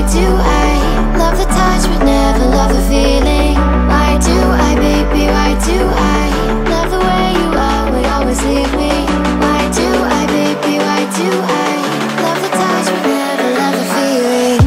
do I love the touch but never love the feeling? Why do I, baby, why do I love the way you are, would always leave me? Why do I, baby, why do I love the touch but never love the feeling?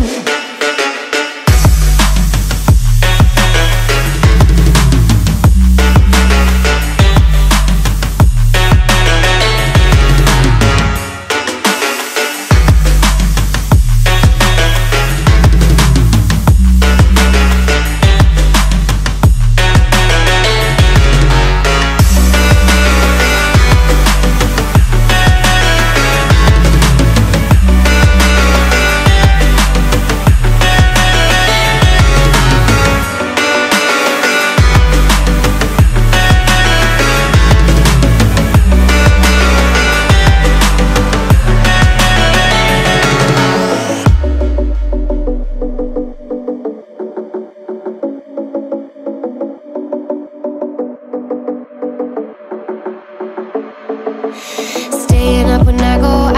Staying up when I go